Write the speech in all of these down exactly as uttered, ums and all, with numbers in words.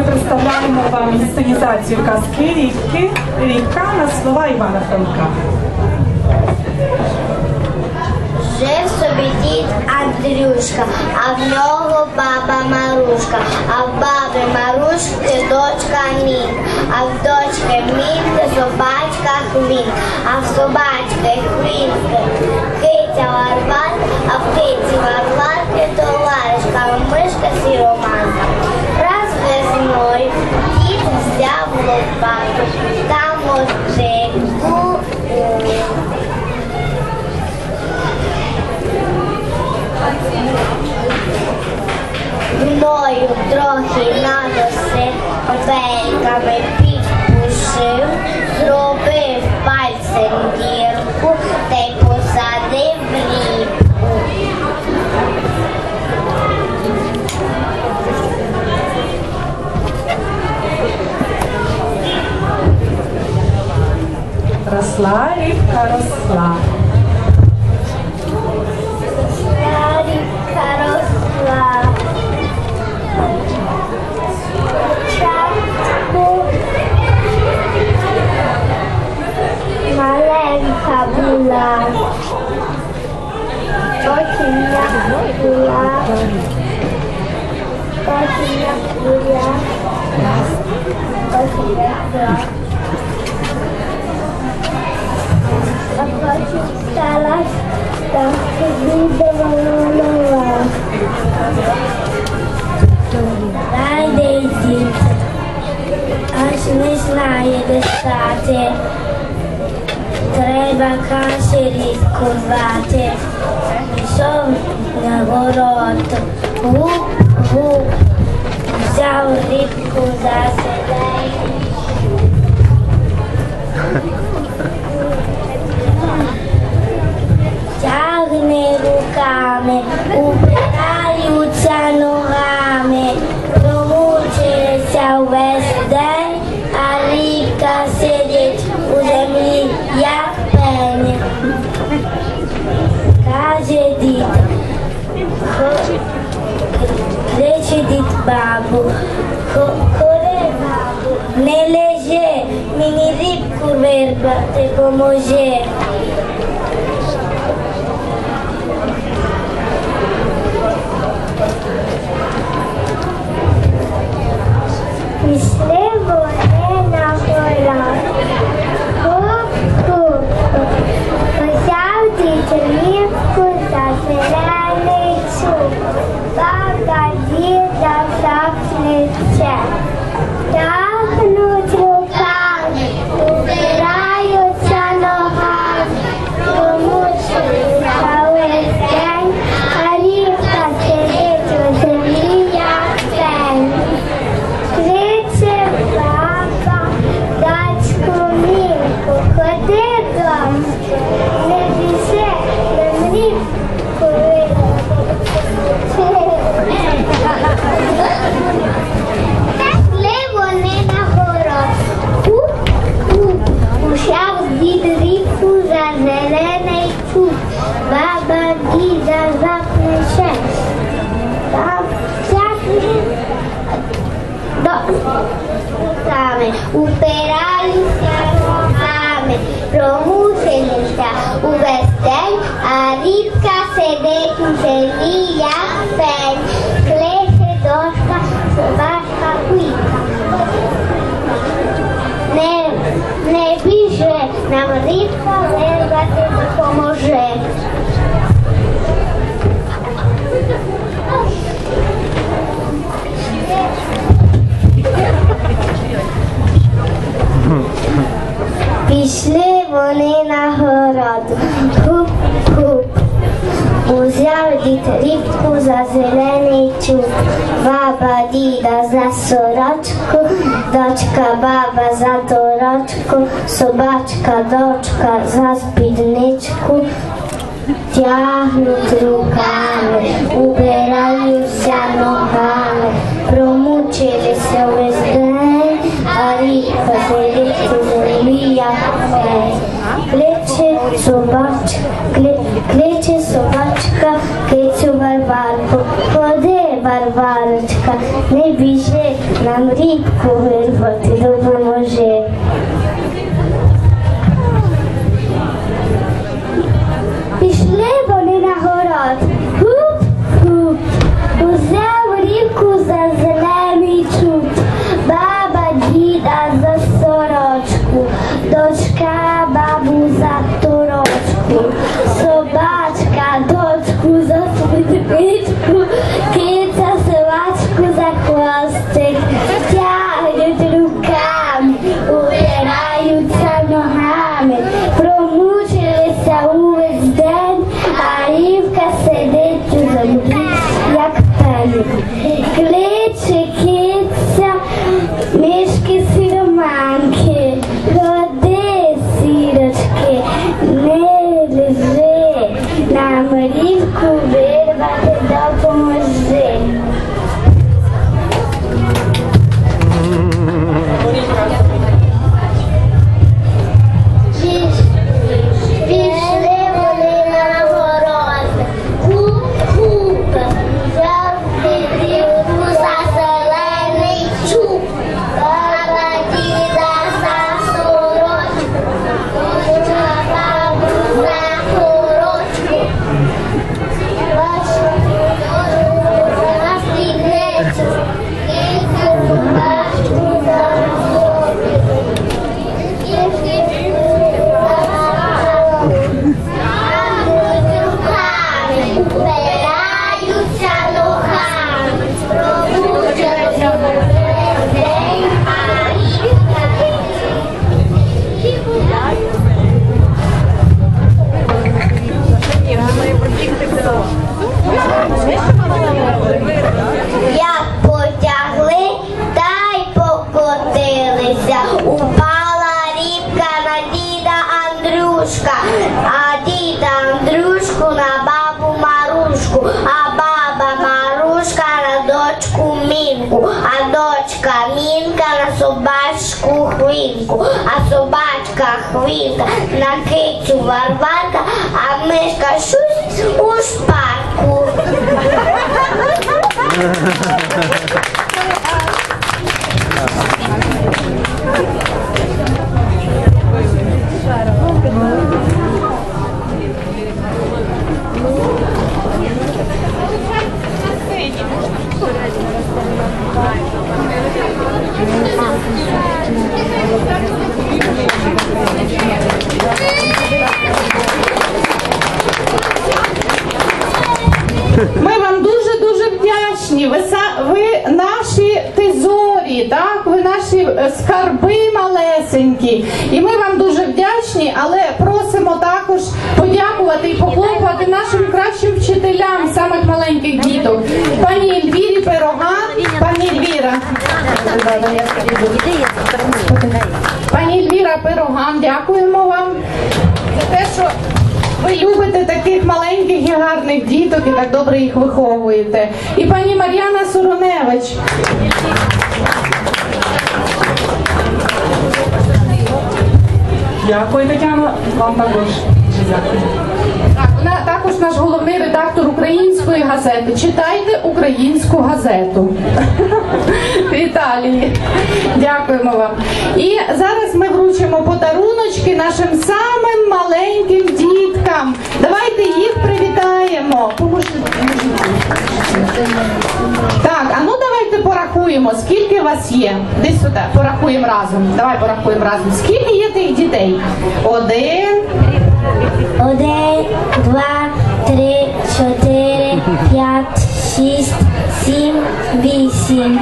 представляємо вам інсценізацію казки «Рібки», «Рібка» на слова Івана Франка. Жив собі дід Андрюшка, а в нього баба Марушка, а в баби Марушки дочка Мінка, а в дочки Мінки собачка Хвінка, а в собачки Хвінки киця Варварка, а в киці Варварки товаришка мишка Сіроманка. Раз весною дід взяв лопату та мотику. Мною трохи надосив, пельками підпушив, зробив пальцем дірку та й посадив в рібку. Росла рібка, росла. Росла рібка, росла. Спочатку маленька була, потім як була, потім як була, потім як була. А потім сталась так відбудована. Найде дід, аж не знає, де стати. Треба каші рідкувати. Пішов на город, гуп-гуп, взяв рібку за селень. Тягне руками, упираються ногами, промучилися весь день, а рібка сидить у землі, як пень. Каже дід, кличе дід бабу, ходи, бабу, не лежи, мені рібку вирвати поможи. Пішли вони на город, хуп-хуп, взяв дід рібку за зелений чуб, баба діда за плече, тягнуть руками, упираються ногами, промучилися весь день, а рібка сидить у землі, як пень. Кличе баба дочку Мінку, ходи, дочку, не біжи, нам рібку вирвати. Пішли вони на город, хуп-хуп, ушав дід рібку за зелений чуб, баба діда за плече, руками, упираюся ногами, промучилися увесь день, а рібка сидить у землі, як пень. Кличе дочка, собачка Хвінка. Не, не біжи, нам рібка вирвати допоможе. Пішли вони на город, хуп-хуп, узяв дід рібку за зелений чуб, баба діда за сорочку, дочка баба за торочку, собачка дочка за спідничку, тягнуть руками, убираються ногами, промучилися весь день, а рібка сидить у землі, як пень. Кличе собачка, кличе собачка кицю Варварку, ходи, Варварко, Зірочка, не біжи, нам рібку вирвати допоможи. Пішли вони на город, хуп-хуп, узяв рібку за зелений чуб, баба діда за сорочку, дочка бабу за торочку, собачка дочку за спідничку, киця собачку за хвостик, тягнуть руками, убираються ногами, промучилися увесь день, а рівка сидить у землі, як пень. Кличе киця мишки сіроманки, ходи, сірочки, не лежи, нам рівку вирвати допоможи. Пішли вони на город, куп-куп, взяв рівку за зелений чуб, баба діда за сорочку, дочка бабу за сорочку, бачку за спідницю, кицю собачку за хвостик. Убираються ногами, пробуджуються весь день, а рівка як потягли, та й покотилися. Упала рібка на діда Андрюшка, а діда Андрюшку на бабу Марушку, а баба Марушка на дочку Мінку, а дочка Мінка на собачку Хвінку, а собачка Хвінка на кицю Варварка, а мишка Шусь у шпарку. Ми вам дуже-дуже вдячні. Ви, ви наші тезорі, так? Ви наші скарби малесенькі. І ми вам дуже вдячні, але просимо також подякувати і похлопати нашим кращим вчителям самих маленьких діток. Пані Ельвірі Пироган, пані Ельвіра. Пані Ельвіра Пироган, дякуємо вам за те, що ви любите таких маленьких і гарних діток і так добре їх виховуєте. І пані Мар'яна Сороневич. Дякую, Тетяно. Вам також. Дякую. Так, вона також наш головний редактор української газети. Читайте українську газету. В Італії. Дякуємо вам. І зараз ми вручимо подаруночки нашим самим маленьким діткам. Давайте їх привітаємо. Поможіть. Так, а ну давайте порахуємо, скільки вас є. Десь сюди, порахуємо разом. Давай порахуємо разом. Скільки є тих дітей? Один. Один, два, три, чотири, п'ять, шість, сім, вісім.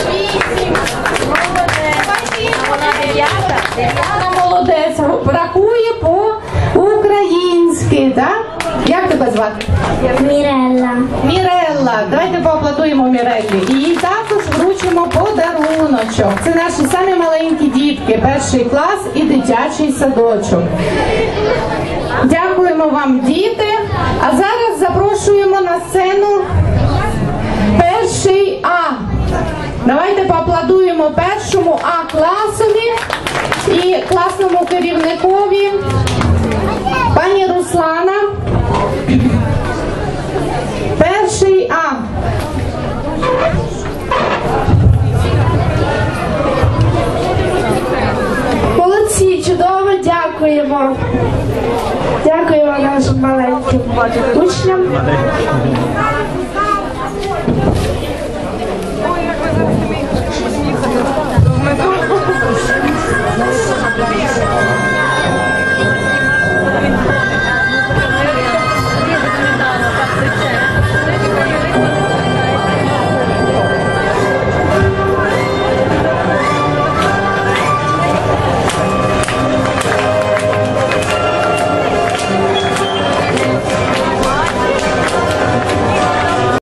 Вона молодець, рахує по-українськи, так? Як тебе звати? Мірелла. Мірелла. Давайте поаплодуємо Міреллі. І їй також вручимо подаруночок. Це наші самі маленькі дітки, перший клас і дитячий садочок. Дякуємо вам, діти. А зараз запрошуємо на сцену перший А. Давайте поаплодуємо першому А-класові і класному керівникові. Пані Руслана. Перший А. побачити учням.